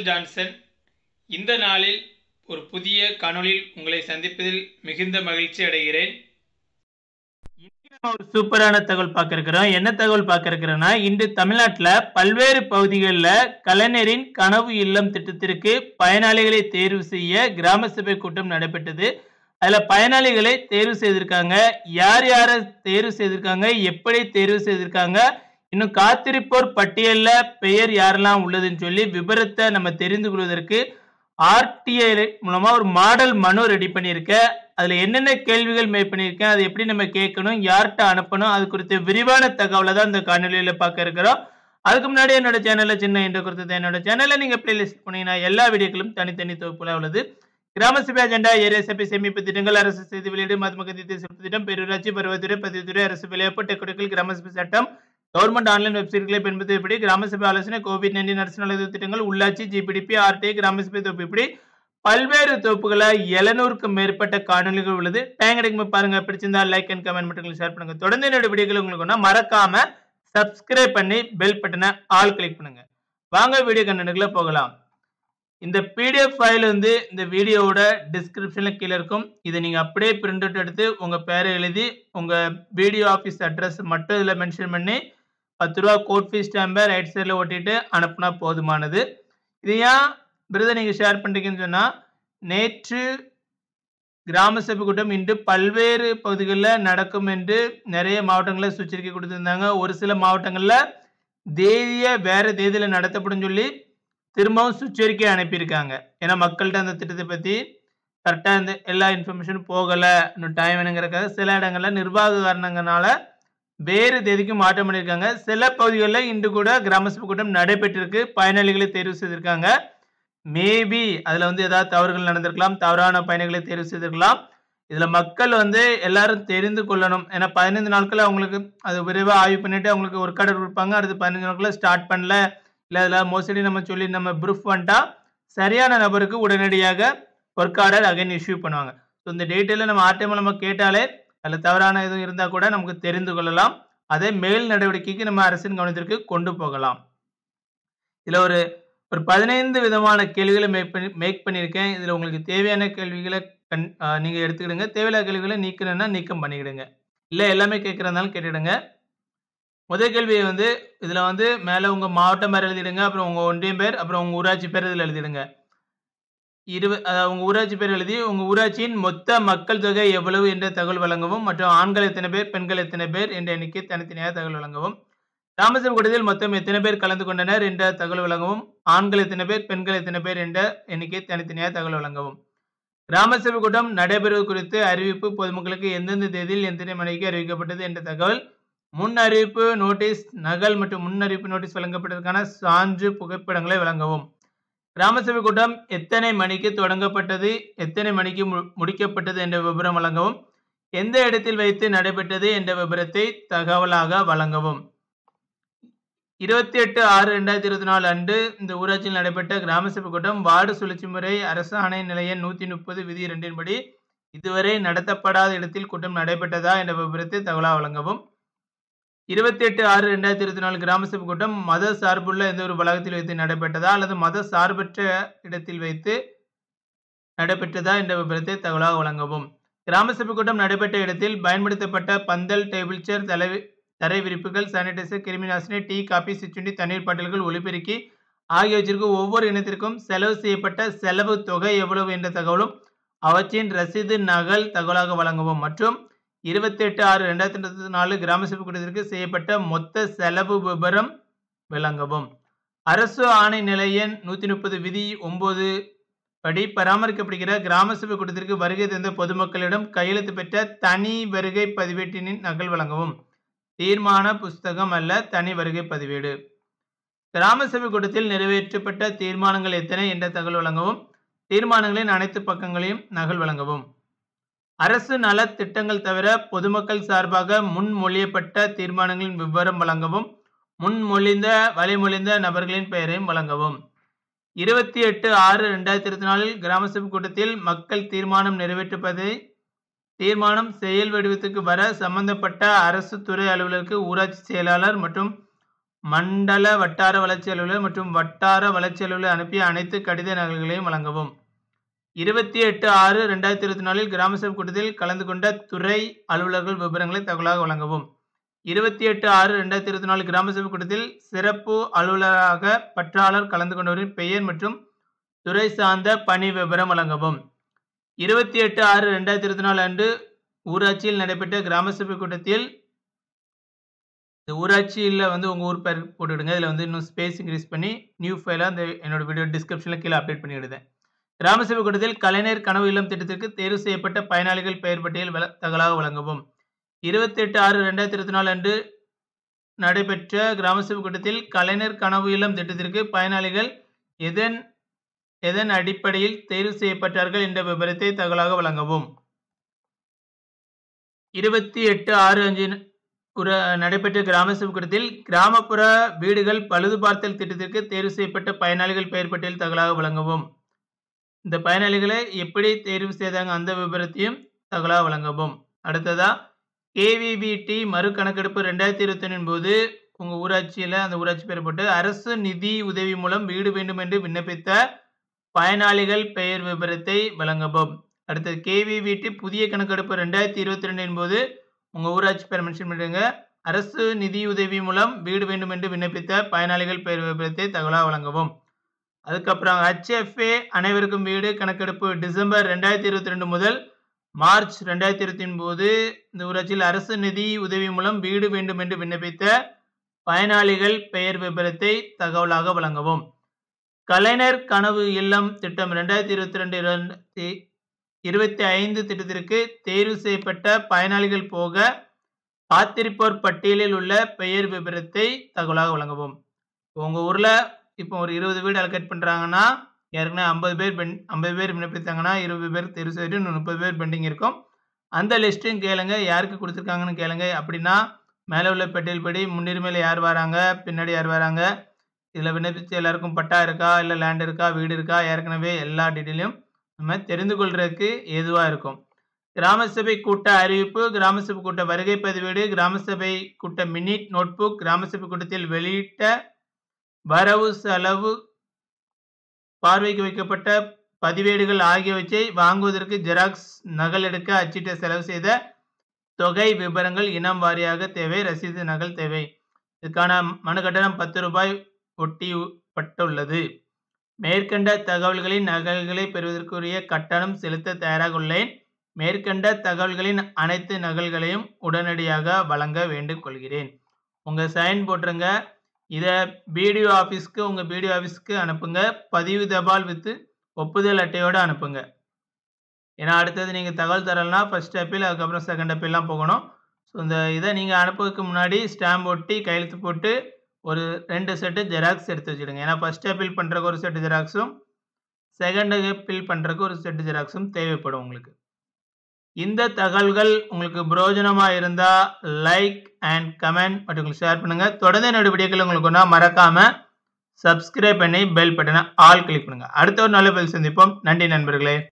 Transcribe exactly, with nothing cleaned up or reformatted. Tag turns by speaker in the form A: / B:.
A: Michael Johnson. இந்த நாளில் ஒரு புதிய காணொளியில் உங்களை சந்திப்பதில் மிகுந்த மகிழ்ச்சி அடைகிறேன். இன்னைக்கு நம்ம ஒரு சூப்பரான தகவல் பார்க்க இருக்கிறோம். என்ன தகவல் பார்க்க இருக்கிறோம்னா, இன்று தமிழ்நாட்டில் பல்வேறு பகுதிகளில் கலைஞரின் கனவு இல்லம் திட்டத்திற்கு பயனாளிகளை தேர்வு செய்ய கிராம சபை கூட்டம் நடைபெற்றது. அதில் பயனாளிகளை தேர்வு செய்திருக்காங்க. யார் யாரை தேர்வு செய்திருக்காங்க, எப்படி தேர்வு செய்திருக்காங்க, இன்னும் காத்திருப்போர் பட்டியலில் பெயர் யாரெல்லாம் உள்ளதுன்னு சொல்லி விபரத்தை நம்ம தெரிந்து கொள்வதற்கு ஆர்டிஐ மூலமா ஒரு மாடல் மனு ரெடி பண்ணியிருக்கேன். அதுல என்னென்ன கேள்விகள் மேக் பண்ணியிருக்கேன், அதை எப்படி நம்ம கேட்கணும், யார்கிட்ட அனுப்பணும், அது குறித்த விரிவான தகவலை தான் இந்த காணொலியில பார்க்க இருக்கிறோம். அதுக்கு முன்னாடி என்னோட சேனல்ல சின்ன என்ற குறித்த என்னோட சேனல்ல நீங்க பிளேலிஸ்ட் போனீங்கன்னா எல்லா வீடியோக்களும் தனித்தனி தொகுப்புல உள்ளது. கிராம சபை அஜெண்டா, ஏரியா சபை சேமிப்பு திட்டங்கள், அரசு செய்தி வெளியீடு, மதுமக சிறப்பு திட்டம், பேரூராட்சி பருவத்துறை, பதிவுத்துறை, அரசு விளையாட்டு, டெக்குடிக்கல், கிராம சபை சட்டம், கவர்மெண்ட் ஆன்லைன் வெப்சைட்களை பயன்படுத்தி கிராம சபை ஆலோசனை, கோவிட் நைன்டீன் அரசு நலத்திட்ட திட்டங்கள், உள்ளாட்சி, ஜிபிடிபி, ஆர்டிஐ, கிராம சபை தொகுப்பு, இப்படி பல்வேறு தொகுப்புகளை எழுநூறுக்கும் மேற்பட்ட காணொலிகள் உள்ளது. டைம் கிடைக்கும் பாருங்க. பிடிச்சிருந்தா லைக் அண்ட் கமெண்ட் மட்டும் ஷேர் பண்ணுங்க. தொடர்ந்து என்னோட வீடியோக்கள் உங்களுக்கு மறக்காம சப்ஸ்கிரைப் பண்ணி பெல் பட்டனை ஆல் கிளிக் பண்ணுங்க. வாங்க வீடியோ கண்டென்ட்குள்ள போகலாம். இந்த பிடிஎஃப் ஃபைல் வந்து இந்த வீடியோவோட டிஸ்கிரிப்ஷன்ல கீழே இருக்கும். இதை நீங்க அப்படியே பிரிண்ட் அவுட் எடுத்து உங்க பேரை எழுதி உங்க வீடியோ ஆஃபீஸ் அட்ரஸ் மட்டும் இதில் மென்ஷன் பண்ணி பத்து ரூபா கோட் ஃபீஸ் ஸ்டாம்பை ரைட் சைடில் ஒட்டிட்டு அனுப்புனா போதுமானது. இது ஏன் பிரதர் நீங்கள் ஷேர் பண்ணுறீங்கன்னு சொன்னால், நேற்று கிராம சபை கூட்டம் இன்று பல்வேறு பகுதிகளில் நடக்கும் என்று நிறைய மாவட்டங்களில் சுச்சரிக்கை கொடுத்துருந்தாங்க. ஒரு சில மாவட்டங்களில் தேதியை வேறு தேதியில் நடத்தப்படும் சொல்லி திரும்பவும் சுச்சரிக்கை அனுப்பியிருக்காங்க. ஏன்னா மக்கள்கிட்ட அந்த திட்டத்தை பற்றி கரெக்டாக இந்த எல்லா இன்ஃபர்மேஷனும் போகலை, இன்னும் டைம் வேணுங்கிறக்காக சில இடங்களில் நிர்வாக காரணங்களால வேறு தேதிக்கு மாற்றம் பண்ணியிருக்காங்க. சில பகுதிகளில் இன்று கூட கிராம சபை கூட்டம் நடைபெற்றிருக்கு. பயனாளிகளை தேர்வு செய்திருக்காங்க. மேபி அதில் வந்து ஏதாவது தவறுகள் நடந்திருக்கலாம், தவறான பயணிகளை தேர்வு செய்திருக்கலாம். இதில் மக்கள் வந்து எல்லாரும் தெரிந்து கொள்ளணும். ஏன்னா பதினைந்து நாட்கள் அவங்களுக்கு அது விரைவாக ஆய்வு பண்ணிட்டு அவங்களுக்கு ஒரு கடை கொடுப்பாங்க. அடுத்து பதினஞ்சு நாட்களில் ஸ்டார்ட் பண்ணல, இல்லை அதில் மோஸ்ட்லி நம்ம சொல்லி நம்ம ப்ரூஃப் பண்ணிட்டா சரியான நபருக்கு உடனடியாக ஒர்க் ஆர்டர் அகைன் இஷ்யூ பண்ணுவாங்க. ஸோ இந்த டீட்டெயிலில் நம்ம ஆர்டிஐ மூலமாக கேட்டாலே அதில் தவறான எதுவும் இருந்தால் கூட நமக்கு தெரிந்து கொள்ளலாம். அதை மேல் நடவடிக்கைக்கு நம்ம அரசின் கவனத்திற்கு கொண்டு போகலாம். இதில் ஒரு ஒரு பதினைந்து விதமான கேள்விகளை மேக் பண்ணி மேக் பண்ணியிருக்கேன். இதில் உங்களுக்கு தேவையான கேள்விகளை கண் நீங்கள் எடுத்துக்கிடுங்க. தேவையில்லாத கேள்விகளை நீக்கணும்னா நீக்கம் பண்ணிக்கிடுங்க. இல்லை எல்லாமே கேட்குறதுனாலும் கேட்டுடுங்க. முதல் கேள்வியை வந்து இதில் வந்து மேலே உங்கள் மாவட்டம் பேர் எழுதிடுங்க, அப்புறம் உங்கள் ஒன்றியம் பேர், அப்புறம் உங்கள் ஊராட்சி பேர் இதில் எழுதிடுங்க. இருபது உங்கள் ஊராட்சி பேர் எழுதி உங்கள் ஊராட்சியின் மொத்த மக்கள் தொகை எவ்வளவு என்ற தகவல் வழங்கவும், மற்றும் ஆண்கள் எத்தனை பேர், பெண்கள் எத்தனை பேர் என்ற எண்ணிக்கை தனித்தனியாக தகவல் வழங்கவும். கிராம சபை கூட்டத்தில் மொத்தம் எத்தனை பேர் கலந்து கொண்டனர் என்ற தகவல் வழங்கவும். ஆண்கள் எத்தனை பேர், பெண்கள் எத்தனை பேர் என்ற எண்ணிக்கை தனித்தனியாக தகவல் வழங்கவும். கிராம சபை கூட்டம் நடைபெறுவது குறித்து அறிவிப்பு பொதுமக்களுக்கு எந்தெந்த தேதியில் எத்தனை மணிக்கு அறிவிக்கப்பட்டது என்ற தகவல். முன் அறிவிப்பு நோட்டீஸ் நகல் மற்றும் முன் அறிவிப்பு நோட்டீஸ் வழங்கப்பட்டதற்கான சான்று புகைப்படங்களை வழங்கவும். கிராம சபை கூட்டம் எத்தனை மணிக்கு தொடங்கப்பட்டது, எத்தனை மணிக்கு முடிக்கப்பட்டது என்ற விவரம் வழங்கவும். எந்த இடத்தில் வைத்து நடைபெற்றது என்ற விவரத்தை தகவலாக வழங்கவும். இருபத்தி எட்டு ஆறு ரெண்டாயிரத்தி இருபத்தி நாலு அன்று இந்த ஊராட்சியில் நடைபெற்ற கிராம சபை கூட்டம் வார்டு சுழற்சி முறை அரசாணை நிலைய நூற்றி முப்பது விதி இரண்டின்படி இதுவரை நடத்தப்படாத இடத்தில் கூட்டம் நடைபெற்றதா என்ற விவரத்தை தகவலாக வழங்கவும். இருபத்தி எட்டு ஆறு ரெண்டாயிரத்தி இருபத்தி நாலு கிராம சபை கூட்டம் மத சார்புள்ள எந்த ஒரு வளாகத்தில் வைத்து நடைபெற்றதா அல்லது மத சார்பற்ற இடத்தில் வைத்து நடைபெற்றதா என்ற விவரத்தை தகவலாக வழங்கவும். கிராம சபை கூட்டம் நடைபெற்ற இடத்தில் பயன்படுத்தப்பட்ட பந்தல், டேபிள் சேர், தலை தரை விரிப்புகள், சானிடைசர், கிருமி நாசினி, டீ, காபி, சிற்றுண்டி, தண்ணீர் பாட்டில்கள், ஒலிபெருக்கி ஆகியவற்றிற்கு ஒவ்வொரு இனத்திற்கும் செலவு செய்யப்பட்ட செலவு தொகை எவ்வளவு என்ற தகவலும் அவற்றின் ரசீது நகல் தகவலாக வழங்கவும். மற்றும் இருபத்தி எட்டு ஆறு ரெண்டாயிரத்தி இருபத்தி நாலு கிராம சபை கூட்டத்திற்கு செய்யப்பட்ட மொத்த செலவு விபரம் விளங்கவும். அரசு ஆணை நிலையம் நூற்றி முப்பது விதி ஒன்பது படி பராமரிக்கப்படுகிற கிராம சபை கூட்டத்திற்கு வருகை தந்த பொதுமக்களிடம் கையெழுத்து பெற்ற தனி வருகை பதிவேட்டின் நகல் வழங்கவும். தீர்மான புஸ்தகம் அல்ல, தனி வருகை பதிவேடு. கிராம சபை கூட்டத்தில் நிறைவேற்றப்பட்ட தீர்மானங்கள் எத்தனை என்ற தகவல் வழங்கவும். தீர்மானங்களின் அனைத்து பக்கங்களையும் நகல் வழங்கவும். அரசு நல திட்டங்கள் தவிர பொதுமக்கள் சார்பாக முன்மொழியப்பட்ட தீர்மானங்களின் விவரம் வழங்கவும். முன்மொழிந்த வழிமொழிந்த நபர்களின் பெயரையும் வழங்கவும். இருபத்தி எட்டு ஆறு ரெண்டாயிரத்தி இருபத்தி நாலில் கிராம சபை கூட்டத்தில் மக்கள் தீர்மானம் நிறைவேற்றுவதை தீர்மானம் செயல் வடிவத்துக்கு வர சம்பந்தப்பட்ட அரசு துறை அலுவலருக்கு ஊராட்சி செயலாளர் மற்றும் மண்டல வட்டார வளர்ச்சி அலுவலர் மற்றும் வட்டார வளர்ச்சி அலுவலர் அனுப்பிய அனைத்து கடித நகல்களையும் வழங்கவும். இருபத்தி எட்டு ஆறு ரெண்டாயிரத்தி இருபத்தி நாலில் கிராம சபை கூட்டத்தில் கலந்து கொண்ட துறை அலுவலர்கள் விவரங்களை தகவலாக வழங்கவும். இருபத்தி எட்டு ஆறு ரெண்டாயிரத்தி இருபத்தி நாலு கிராம சபை கூட்டத்தில் சிறப்பு அலுவலராக பற்றாளர் கலந்து கொண்டவரின் பெயர் மற்றும் துறை சார்ந்த பணி விவரம் வழங்கவும். இருபத்தி எட்டு ஆறு ரெண்டாயிரத்தி இருபத்தி நாலு அன்று ஊராட்சியில் நடைபெற்ற கிராம சபை கூட்டத்தில் இந்த ஊராட்சியில் வந்து உங்கள் ஊர் பேர் போட்டுவிடுங்க. இதில் வந்து இன்னும் ஸ்பேஸ் இன்க்ரீஸ் பண்ணி நியூ ஃபைலாக இந்த என்னோட வீடியோ டிஸ்கிரிப்ஷனில் கீழே அப்டேட் பண்ணி விடுதேன். கிராம சபை கூட்டத்தில் கலைஞர் கனவு இல்லம் திட்டத்திற்கு தேர்வு செய்யப்பட்ட பயனாளிகள் பெயர் பட்டியல் தகவலாக வழங்கவும். இருபத்தி எட்டு ஆறு ரெண்டாயிரத்தி இருபத்தி நாலு அன்று நடைபெற்ற கிராம சபை கூட்டத்தில் கலைஞர் கனவு இல்லம் திட்டத்திற்கு பயனாளிகள் எதன் எதன் அடிப்படையில் தேர்வு செய்யப்பட்டார்கள் என்ற விவரத்தை தகவலாக வழங்கவும். இருபத்தி எட்டு ஆறு அஞ்சு நடைபெற்ற கிராம சபை கூட்டத்தில் கிராமப்புற வீடுகள் பழுது பார்த்தல் திட்டத்திற்கு தேர்வு செய்யப்பட்ட பயனாளிகள் பெயர் பட்டியல் தகவலாக வழங்கவும். இந்த பயனாளிகளை எப்படி தேர்வு செய்தாங்க அந்த விவரத்தையும் தகவலாக வழங்கவும். அடுத்ததா கேவிபிடி மறு கணக்கெடுப்பு ரெண்டாயிரத்தி இருபத்தி ஒன்றின் போது உங்கள் ஊராட்சியில் அந்த ஊராட்சி பெயர் போட்டு அரசு நிதி உதவி மூலம் வீடு வேண்டும் என்று விண்ணப்பித்த பயனாளிகள் பெயர் விவரத்தை வழங்கவும். அடுத்தது கேவிபிடி புதிய கணக்கெடுப்பு ரெண்டாயிரத்தி இருபத்தி ரெண்டின் போது உங்கள் ஊராட்சி பெயர் மென்ஷன் பண்ணுங்க. அரசு நிதி உதவி மூலம் வீடு வேண்டும் என்று விண்ணப்பித்த பயனாளிகள் பெயர் விவரத்தை தகவலாக வழங்கவும். அதுக்கப்புறம் ஹெச்எஃப்ஏ அனைவருக்கும் வீடு கணக்கெடுப்பு டிசம்பர் ரெண்டாயிரத்தி இருபத்தி ரெண்டு முதல் மார்ச் ரெண்டாயிரத்தி இருபத்தி போது இந்த ஊராட்சியில் அரசு நிதி உதவி மூலம் வீடு வேண்டும் என்று விண்ணப்பித்த பயனாளிகள் பெயர் விவரத்தை தகவலாக வழங்கவும். கலைஞர் கனவு இல்லம் திட்டம் ரெண்டாயிரத்தி இருபத்தி ரெண்டு இரண்டாயிரத்தி இருபத்தி ஐந்து திட்டத்திற்கு தேர்வு செய்யப்பட்ட பயனாளிகள் போக காத்திருப்போர் பட்டியலில் உள்ள பெயர் விவரத்தை தகவலாக வழங்கவும். உங்கள் ஊரில் இப்போ ஒரு இருபது வீடு அலோகேட் பண்ணுறாங்கன்னா ஏற்கனவே ஐம்பது பேர் பெண் ஐம்பது பேர் விண்ணப்பித்தாங்கன்னா இருபது பேர் தேர்வு செய்துட்டு இன்னும் முப்பது பேர் பெண்டிங் இருக்கும். அந்த லிஸ்ட்டையும் கேளுங்க, யாருக்கு கொடுத்துருக்காங்கன்னு கேளுங்க. அப்படின்னா மேலே உள்ள பட்டியல் படி முன்னுரிமையில் யார் வராங்க, பின்னாடி யார் வராங்க, இதில் விண்ணப்பிச்சு எல்லாருக்கும் பட்டா இருக்கா, இல்லை லேண்ட் இருக்கா, வீடு இருக்கா, ஏற்கனவே எல்லா டீட்டெயிலையும் நம்ம தெரிந்து கொள்றதுக்கு ஏதுவாக இருக்கும். கிராம சபை கூட்ட அறிவிப்பு, கிராம சபை கூட்ட வருகை பதிவேடு, கிராம சபை கூட்ட மினிட் நோட்புக், கிராம சபை கூட்டத்தில் வெளியிட்ட வரவு செலவு பார்வைக்கு வைக்கப்பட்ட பதிவேடுகள் ஆகியவற்றை வாங்குவதற்கு ஜெராக்ஸ் நகல் எடுக்க அச்சிட்ட செலவு செய்த தொகை விவரங்கள் இனம் வாரியாக தேவை. ரசீது நகல் தேவை. இதுக்கான மனு கட்டணம் பத்து ரூபாய் ஒட்டிப்பட்டுள்ளது. மேற்கண்ட தகவல்களின் நகல்களை பெறுவதற்குரிய கட்டணம் செலுத்த தயாராக உள்ளேன். மேற்கண்ட தகவல்களின் அனைத்து நகல்களையும் உடனடியாக வழங்க வேண்டும் கொள்கிறேன். உங்கள் சைன் போட்டுருங்க. இதை பிடிஓ ஆஃபீஸ்க்கு உங்கள் பிடிஓ ஆஃபீஸ்க்கு அனுப்புங்க. பதிவு தபால் வித்து ஒப்புதல் அட்டையோடு அனுப்புங்க. ஏன்னா அடுத்தது நீங்கள் தகவல் தரலனா ஃபர்ஸ்ட் அப்பீல், அதுக்கப்புறம் செகண்ட் அப்பீல்லாம் போகணும். ஸோ இந்த இதை நீங்கள் அனுப்புறதுக்கு முன்னாடி ஸ்டாம்ப் ஒட்டி கையெழுத்து போட்டு ஒரு ரெண்டு செட்டு ஜெராக்ஸ் எடுத்து வச்சுடுங்க. ஏன்னா ஃபர்ஸ்ட் அப்பீல் பண்ணுறக்கு ஒரு செட்டு ஜெராக்ஸும் செகண்ட் அப்பீல் பண்ணுறக்கு ஒரு செட்டு ஜெராக்ஸும் தேவைப்படும் உங்களுக்கு. இந்த தகவல்கள் உங்களுக்கு பிரயோஜனமாக இருந்தால் லைக் அண்ட் கமெண்ட் மற்றும் உங்களுக்கு ஷேர் பண்ணுங்கள். தொடர்ந்து என்னோட வீடியோக்கள் உங்களுக்கு ஒன்றா மறக்காமல் சப்ஸ்கிரைப் பண்ணி பெல் பட்டனை ஆல் கிளிக் பண்ணுங்கள். அடுத்த ஒரு நல்ல பதில் சந்திப்போம். நன்றி நண்பர்களே.